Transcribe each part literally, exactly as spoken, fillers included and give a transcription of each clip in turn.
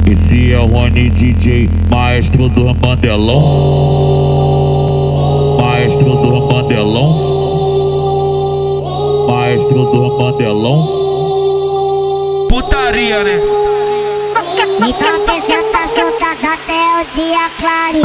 Esse é o Rony D J, maestro do Mandelão. Maestro do Mandelão. Maestro do Mandelão. Putaria, né? Então apresenta soltada até o dia clare.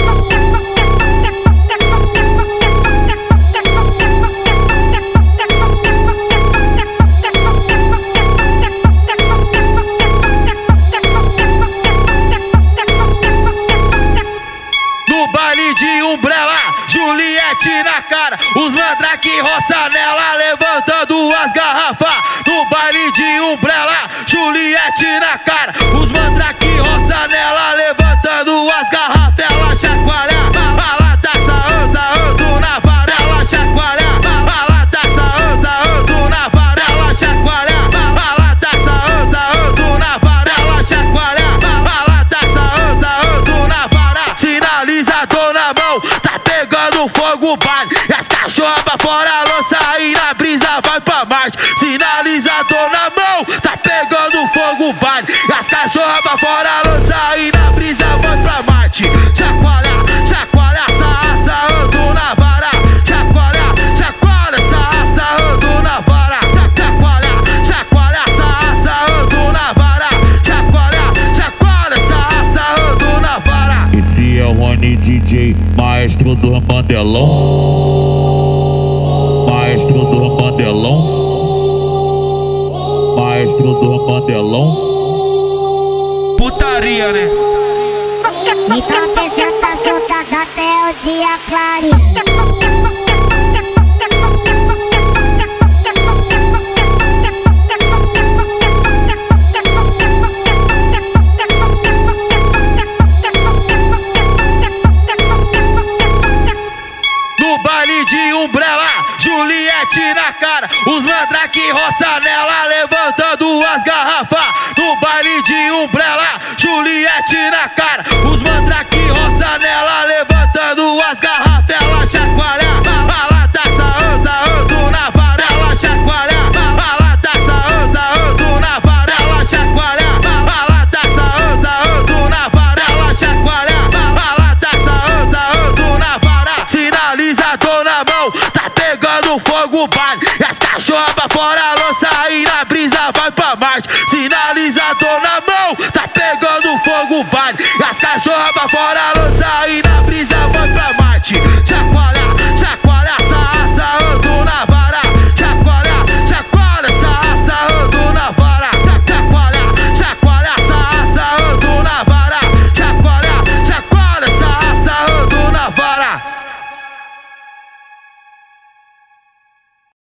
No baile de Umbrella, Juliette na cara, os mandrake roça nela, levantando as garrafas. No baile de Umbrella, Juliette na cara, os mandrake roça nela, levantando as garrafas. Ela chacoalha, balada saúde, ando na vara. Ela chacoalha, balada saúde, ando na vara. Ela chacoalha, balada saúde, ando na vara. Ela chacoalha, balada saúde, ando na vara. Sinalizador na mão, tá pegando fogo, baile. E as cachorras pra fora, lança aí na brisa, vai pra Marte. Sinalizador na mão, tá pegando fogo, baile. E as cachorras pra fora, lança aí na brisa, vai pra Marte. Chacoalha, chacoalha, essa raça, ando na vara. Chacoalha, chacoalha, essa raça, ando na vara. Chacoalha, chacoalha, essa raça, ando na vara. Chacoalha, chacoalha, essa raça, ando na vara. Esse é o Rony D J, maestro do Mandelão. Maestro do Mandelão. Maestro do Mandelão. Putaria, né? Então apresenta soltada até o dia clare. No baile de Umbrella, Juliette na cara, os mandrake roça nela, levantando as garrafas. No baile de Umbrella, Juliette na cara, os mandrake roça nela, levantando as garrafas. Ela chacoalha, balada saúde, ando na vara. Ela chacoalha, balada saúde, ando na vara. Ela chacoalha, balada saúde, ando na vara. Ela chacoalha, balada saúde, ando na vara. Sinalizador na mão, tá pegando fogo, baile. E as cachorras pra fora, lança aí na brisa, vai pra Marte. Sinalizador na mão, tá pegando fogo, baile. E as cachorras pra fora,